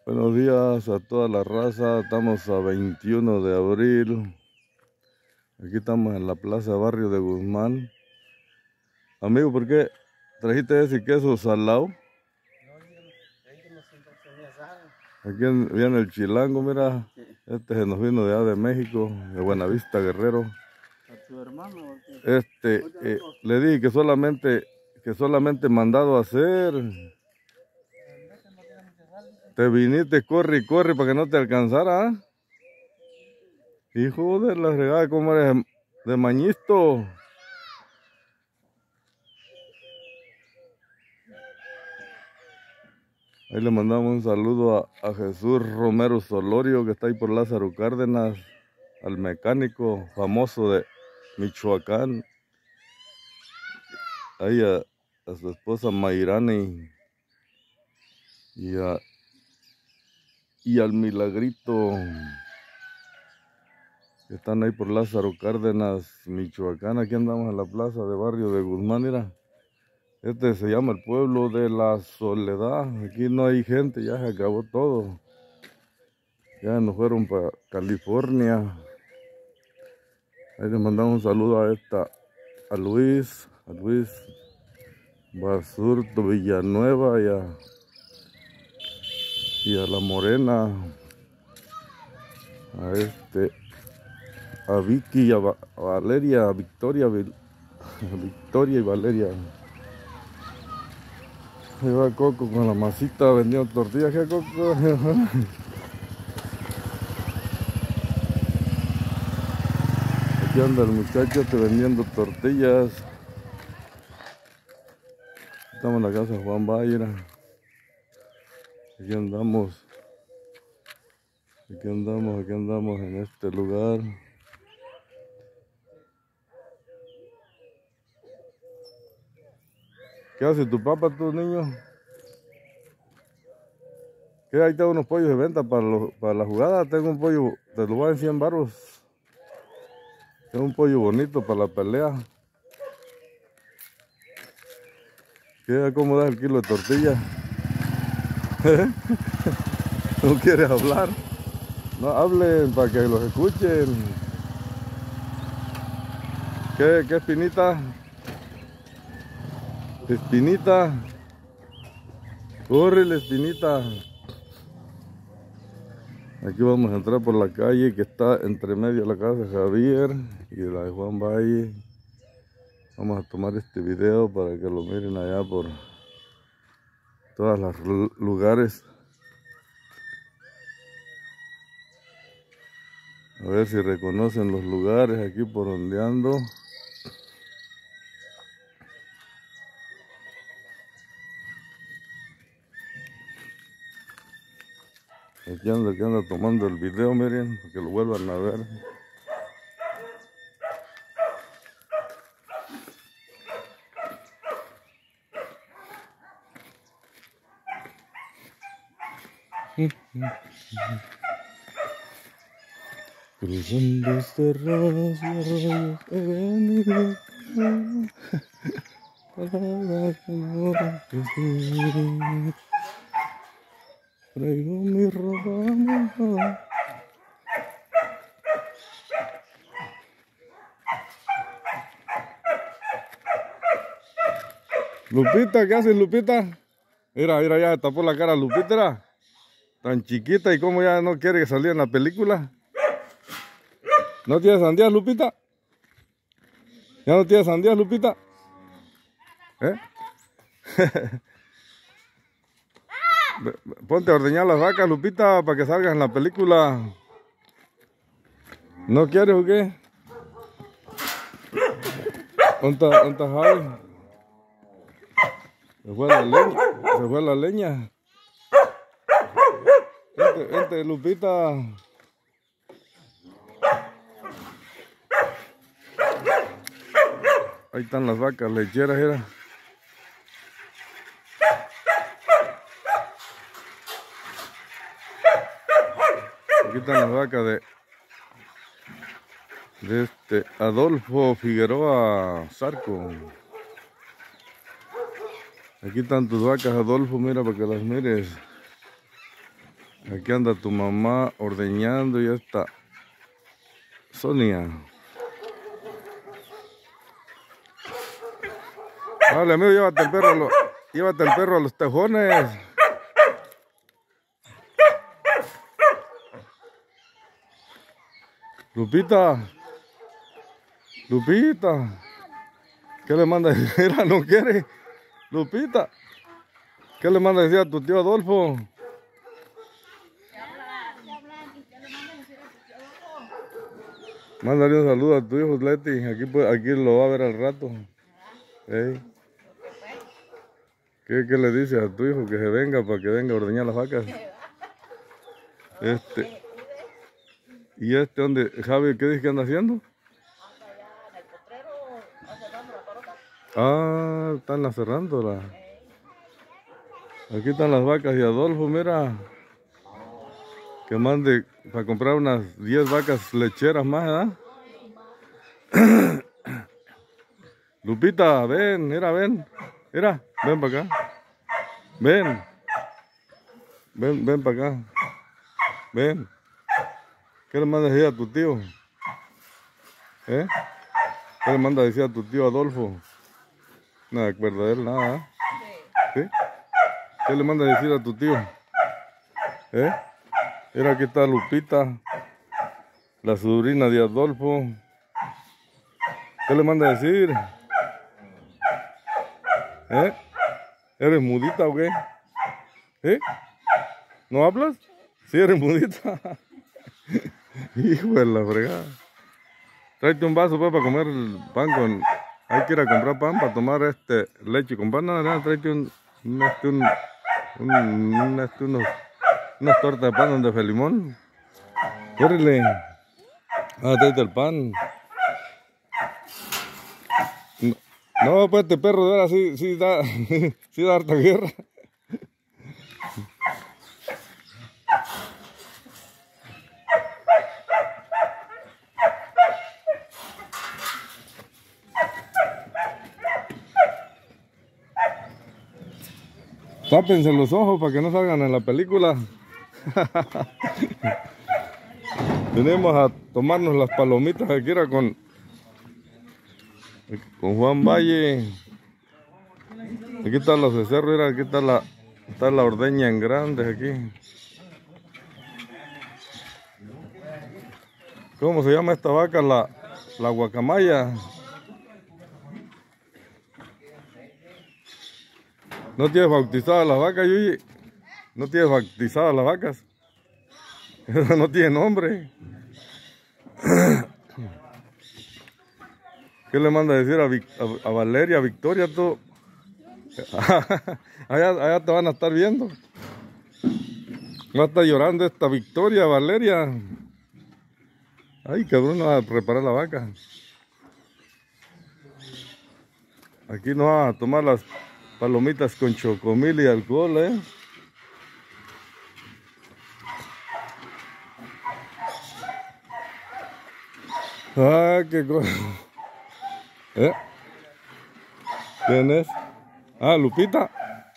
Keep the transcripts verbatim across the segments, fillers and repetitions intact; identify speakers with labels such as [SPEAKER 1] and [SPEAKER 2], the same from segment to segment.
[SPEAKER 1] Buenos días a toda la raza, estamos a veintiuno de abril, aquí estamos en la plaza Barrio de Guzmán. Amigo, ¿por qué trajiste ese queso salado? Aquí viene el chilango, mira, este se nos vino de allá de México, de Buenavista, Guerrero. Este, eh, le dije que solamente, que solamente mandado a hacer. Te viniste, corre y corre para que no te alcanzara, ¿eh? Hijo de la regada, ¿cómo eres de mañisto? Ahí le mandamos un saludo a, a Jesús Romero Solorio, que está ahí por Lázaro Cárdenas, al mecánico famoso de Michoacán. Ahí a, a su esposa Mayrani y, a, y al Milagrito, que están ahí por Lázaro Cárdenas, Michoacán. Aquí andamos en la plaza de Barrio de Guzmán, mira. Este se llama el pueblo de la soledad. Aquí no hay gente, ya se acabó todo. Ya nos fueron para California. Ahí le mandamos un saludo a esta, a Luis, a Luis Basurto Villanueva y a, y a la Morena, a este, a Vicky y a, Va, a Valeria, a Victoria, a Victoria y Valeria. Ahí va Coco con la masita vendiendo tortillas. ¿Qué, Coco? Aquí anda el muchacho te vendiendo tortillas. Estamos en la casa de Juan Bayra. Aquí andamos. Aquí andamos, aquí andamos en este lugar. ¿Qué hace tu papá, tu niño? ¿Qué? Ahí tengo unos pollos de venta para, lo, para la jugada. Tengo un pollo, te lo voy en cien baros. Tengo un pollo bonito para la pelea. ¿Qué? ¿Cómo das el kilo de tortilla? ¿No quieres hablar? No hablen para que los escuchen. ¿Qué, qué espinita? Espinita. Corre la espinita. Aquí vamos a entrar por la calle que está entre medio de la casa de Javier y de la de Juan Valle. Vamos a tomar este video para que lo miren allá por todos los lugares. A ver si reconocen los lugares aquí por donde ando. Aquí anda, aquí anda tomando el video, miren, para que lo vuelvan a ver. Cruzando cerrados y arroyos he venido para que no te traigo mi ropa mojada. Lupita, ¿qué haces, Lupita? Mira, mira, ya tapó la cara Lupita, era tan chiquita y como ya no quiere salir en la película. ¿No tienes sandías, Lupita? ¿Ya no tienes sandías, Lupita? ¿Eh? Ponte a ordeñar las vacas, Lupita, para que salgas en la película. ¿No quieres o qué? ¿Dónde está Javi? Se fue la leña. Se fue la leña. Vente, vente, Lupita. Ahí están las vacas lecheras, era. Aquí están las vacas de, de este Adolfo Figueroa Zarco. Aquí están tus vacas, Adolfo, mira para que las mires. Aquí anda tu mamá ordeñando y ya está Sonia. Vale, amigo, llévate el perro a los, llévate el perro a los tejones. Lupita. Lupita. ¿Qué le manda a decir? Mira, no quiere. Lupita. ¿Qué le manda a decir a tu tío Adolfo? Mándale un saludo a tu hijo Leti. Aquí, aquí lo va a ver al rato. Hey. ¿Qué, ¿Qué le dice a tu hijo? Que se venga para que venga a ordeñar las vacas. Este. ¿Y este dónde? Javi, ¿qué dice que anda haciendo? Ah, están cerrándola. Aquí están las vacas y Adolfo, mira. Que mande para comprar unas diez vacas lecheras más, ¿verdad? Lupita, ven, mira, ven. Mira, ven para acá. Ven. Ven, ven para acá. Ven. ¿Qué le mandas a decir a tu tío? ¿Eh? ¿Qué le mandas a decir a tu tío Adolfo? Nada de acuerdo de él, nada. ¿Sí? ¿Qué le mandas a decir a tu tío? ¿Eh? Mira, aquí está Lupita, la sobrina de Adolfo. ¿Qué le manda a decir? ¿Eh? ¿Eres mudita o qué? ¿Eh? ¿No hablas? Sí, eres mudita. Hijo de la fregada. Tráete un vaso pues, para comer el pan con... Hay que ir a comprar pan para tomar este leche con pan. Nada, nada, tráete un... un, este, un, un, un este, unos, unas tortas de pan de felimón. Córrele. Ah, tráete el pan. No, no, pues este perro de ahora sí, sí da, sí da harta guerra. Tápense los ojos para que no salgan en la película. Venimos a tomarnos las palomitas aquí era con, con Juan Valle. Aquí están los becerros, mira, aquí está la, está la ordeña en grande aquí. ¿Cómo se llama esta vaca? La, la guacamaya. ¿No tienes bautizadas las vacas, Yuyi? ¿No tienes bautizadas las vacas? Eso no tiene nombre. ¿Qué le manda a decir a, Vic, a, a Valeria, a Victoria, tú? allá, allá te van a estar viendo. No está llorando esta Victoria, Valeria. Ay, cabrón, no va a preparar la vaca. Aquí no va a tomar las palomitas con chocomil y alcohol, ¿eh? Ah, qué cosa. ¿Eh? ¿Quién es? Ah, Lupita.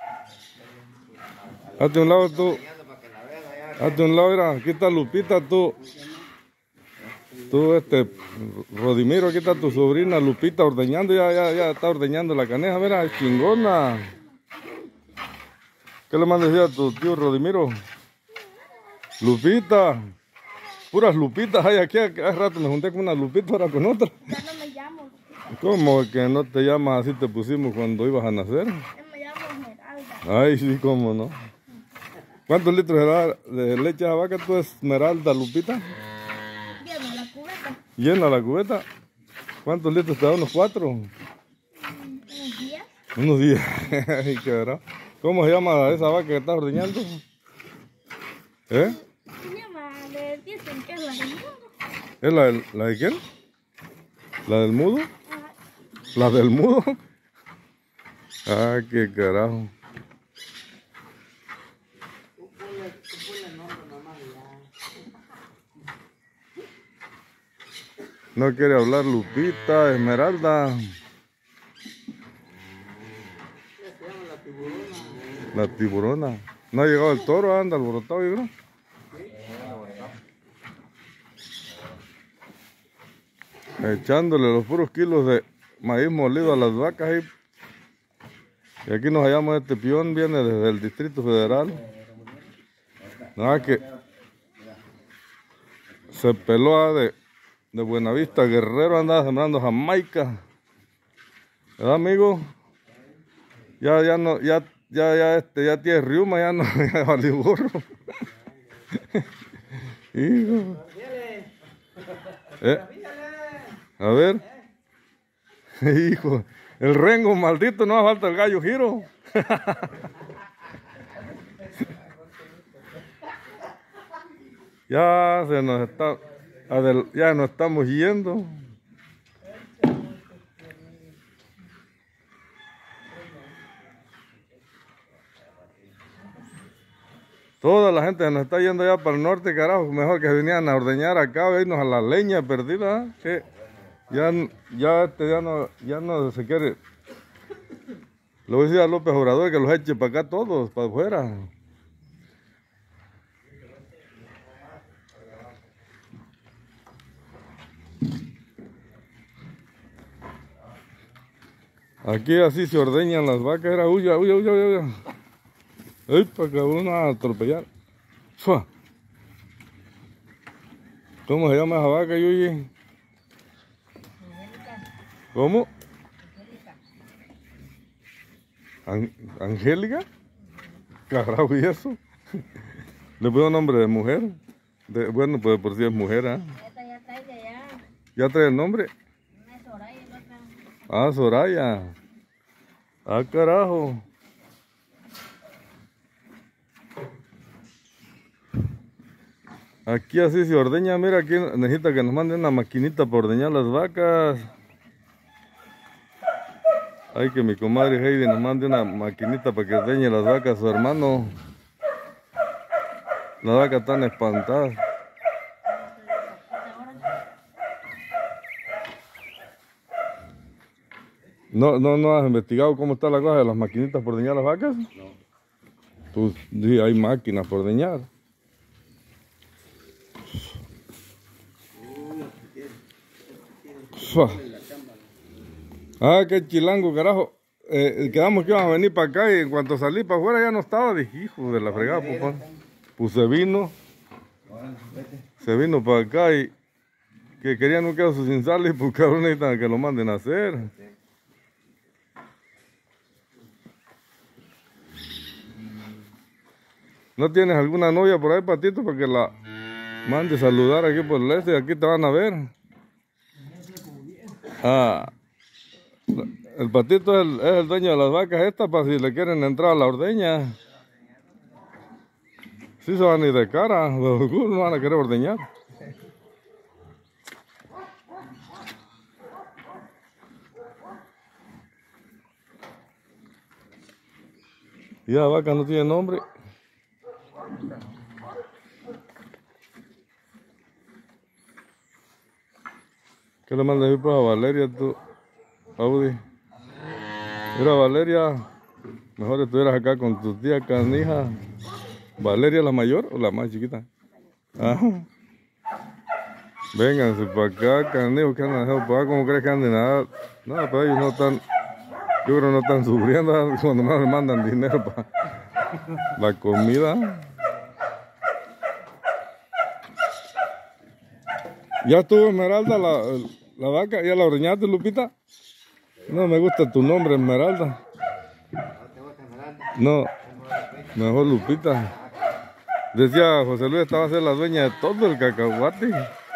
[SPEAKER 1] Hazte un lado tú. Hazte un lado, mira. Aquí está Lupita, tú. Tú, este, Rodimiro, aquí está tu sobrina Lupita ordeñando. Ya, ya, ya está ordeñando la caneja, mira, es chingona. ¿Qué le mandas a decir a tu tío Rodimiro? Lupita. Puras Lupitas hay aquí. Hace rato me junté con una Lupita, ahora con otra.
[SPEAKER 2] Ya no me llamo.
[SPEAKER 1] ¿Cómo que no te llamas así te pusimos cuando ibas a nacer?
[SPEAKER 2] Yo me llamo Esmeralda.
[SPEAKER 1] Ay, sí, cómo no. ¿Cuántos litros de leche a vaca tú, Esmeralda, Lupita?
[SPEAKER 2] Lleno la cubeta.
[SPEAKER 1] ¿Llena la cubeta? ¿Cuántos litros te da? ¿Unos cuatro?
[SPEAKER 2] Unos días.
[SPEAKER 1] Unos días. Ay, qué verdad. ¿Cómo se llama esa vaca que estás ordeñando? ¿Eh?
[SPEAKER 2] Se llama, le dicen que es la del mundo.
[SPEAKER 1] ¿Es la, del, la de quién? ¿La del mudo?
[SPEAKER 2] Ajá.
[SPEAKER 1] ¿La del mudo? Ah, qué carajo. No quiere hablar Lupita, Esmeralda. La tiburona. No ha llegado el toro, anda alborotado, yo creo. echándole los puros kilos de maíz molido a las vacas. Y, y aquí nos hallamos, este peón viene desde el Distrito Federal. Nada que se peló de, de Buenavista, Guerrero, andaba sembrando Jamaica. ¿Verdad, amigo? Ya, ya no, ya, ya, ya, este, ya tiene riuma, ya no, ya valió burro. Hijo. ¿Eh? A ver. Hijo, el rengo maldito, no hace falta el gallo giro. Ya se nos está, ya nos estamos yendo. Toda la gente se nos está yendo ya para el norte, carajo. Mejor que vinieran a ordeñar acá, a irnos a la leña perdida. ¿Eh? Que ya, ya, este, ya, no, ya no se quiere. Le voy a decir a López Obrador que los eche para acá todos, para afuera. Aquí así se ordeñan las vacas. Era huya, huya, huya, huya. Ay, para que uno a atropellar. ¡Fua! ¿Cómo se llama esa vaca, Yuyi? ¿Cómo? An ¿Angélica? Carajo, ¿y eso? Le puso nombre de mujer. De, bueno, pues por si es mujer, ¿ah? ¿eh? Ya trae de allá. ¿Ya trae el nombre? Es Soraya, el otro. Ah, Soraya. Ah, carajo. Aquí así se ordeña, mira, aquí necesita que nos manden una maquinita para ordeñar las vacas. Hay que mi comadre Heidi nos mande una maquinita para que ordeñe las vacas a su hermano. Las vacas están espantadas. ¿No, no, no has investigado cómo está la cosa de las maquinitas por ordeñar las vacas? No. Pues sí, hay máquinas por ordeñar. Ah, qué chilango, carajo. Eh, quedamos que íbamos a venir para acá y en cuanto salí para afuera ya no estaba. Dije, hijo de la fregada, pues, pues se vino. Se vino para acá y que querían un queso sin sal y pues cabrón necesitan que lo manden a hacer. ¿No tienes alguna novia por ahí, Patito, para que la mande a saludar aquí por el este? Aquí te van a ver. Ah, el Patito es el, es el dueño de las vacas estas, para si le quieren entrar a la ordeña. Sí se van a ir de cara, los no van a querer ordeñar. Y la vaca no tiene nombre. ¿Qué le mandas ir para Valeria, tú, Audi? Mira, Valeria, mejor estuvieras acá con tu tía Canija. ¿Valeria la mayor o la más chiquita? Ajá. Vénganse para acá, Canijo, que andan dejando para acá. ¿Cómo crees que anden nada? Nada, pero ellos no están, yo creo que no están sufriendo cuando más les mandan dinero para la comida. ¿Ya estuvo Esmeralda la, la vaca? ¿Ya la ordeñaste, Lupita? No me gusta tu nombre, Esmeralda. No, mejor Lupita. Decía José Luis, estaba a ser la dueña de todo el cacahuate.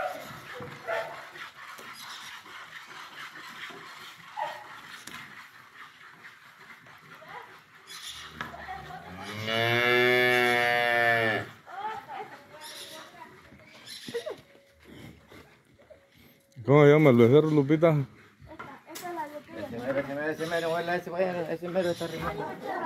[SPEAKER 1] ¿Cómo se llama el becerro, Lupita?
[SPEAKER 2] Esta, esta es la Lupita. Ese mero, ese mero, ese mero, bueno, ese mero, ese mero está rimando.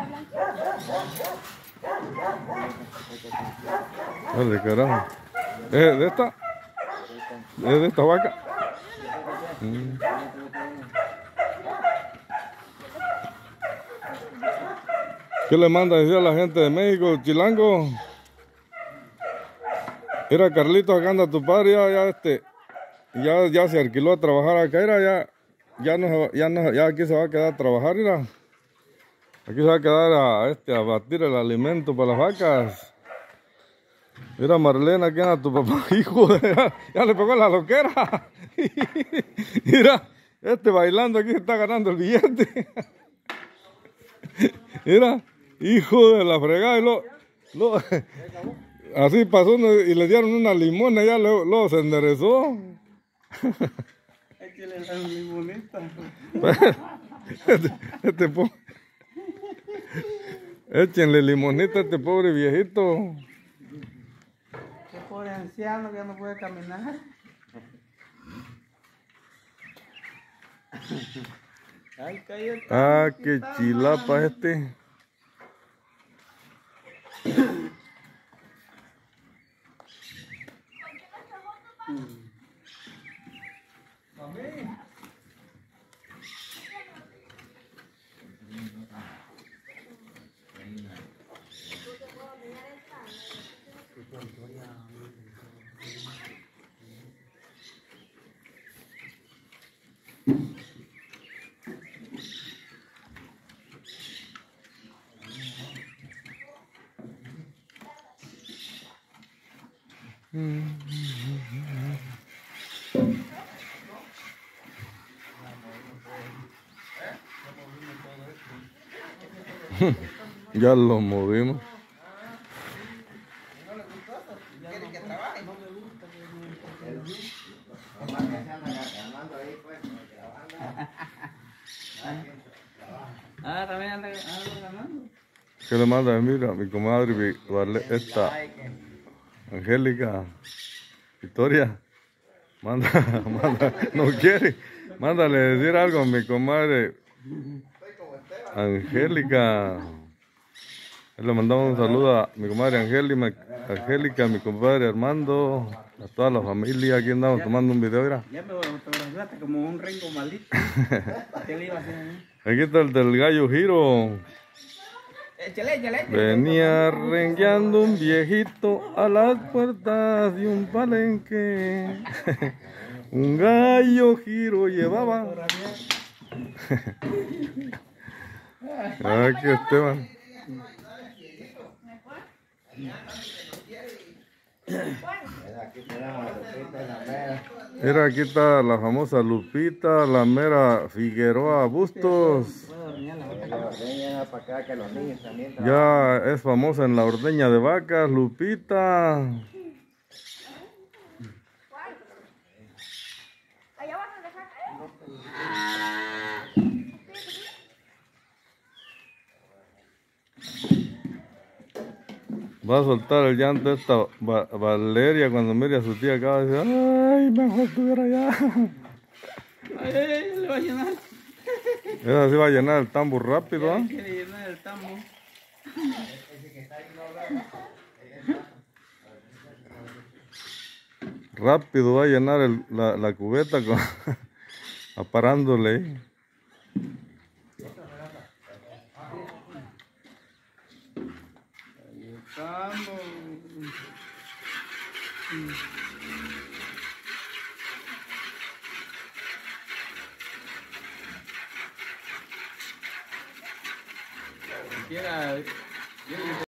[SPEAKER 1] Dale, carajo. ¿Es de esta? ¿Es de esta vaca? Mm. ¿Qué le manda a decir a la gente de México, Chilango? Mira, Carlitos, acá anda tu padre, ya, ya este. ya, ya se alquiló a trabajar acá, era, ya, ya, no, se va- ya, no, ya aquí se va a quedar a trabajar, mira. Aquí se va a quedar a, este, a batir el alimento para las vacas. Mira, Marlena, ¿quién es tu papá? Hijo, de, ya, ya le pegó la loquera. Mira, este bailando aquí está ganando el billete. Mira, hijo de la fregada. Y lo, lo, así pasó uno y le dieron una limona, ya luego, luego se enderezó.
[SPEAKER 3] Hay que le dan limonita.
[SPEAKER 1] Este, este po- Échenle limonita a este pobre viejito.
[SPEAKER 3] Qué pobre anciano que ya no puede caminar. Ay, cállate.
[SPEAKER 1] Ah, qué chilapa este. Ya lo movimos.
[SPEAKER 3] Ah, también anda, anda ganando.
[SPEAKER 1] ¿Qué le manda? Mira, mi comadre, mi- vale, esta Angélica, Victoria, manda, manda, no quiere, mándale decir algo a mi comadre Angélica. Le mandamos un saludo a mi comadre Angélica, Angélica, a mi compadre Armando, a toda la familia. Aquí andamos tomando un video, mira.
[SPEAKER 3] Ya me fotografiaste como un rengo malito. ¿Qué le iba a hacer a mí?
[SPEAKER 1] Aquí está el del gallo Giro.
[SPEAKER 3] Échale, échale.
[SPEAKER 1] Venía rengueando un viejito a las puertas de un palenque. Un gallo Giro llevaba. Aquí Esteban. Mira, aquí está la famosa Lupita, la mera Figueroa Bustos. Ya es famosa en la ordeña de vacas, Lupita.
[SPEAKER 2] Allá vas a dejar.
[SPEAKER 1] Va a soltar el llanto esta Va- Valeria cuando mire a su tía acá. Dice, ay, mejor estuviera allá.
[SPEAKER 3] Ay, ay, ay, le va a llenar.
[SPEAKER 1] Esa sí va a llenar el tambor rápido, ¿ah?
[SPEAKER 3] Quiere llenar el tambo.
[SPEAKER 1] Rápido va a llenar el- la, la cubeta con, aparándole.
[SPEAKER 3] El tambo. Quiera.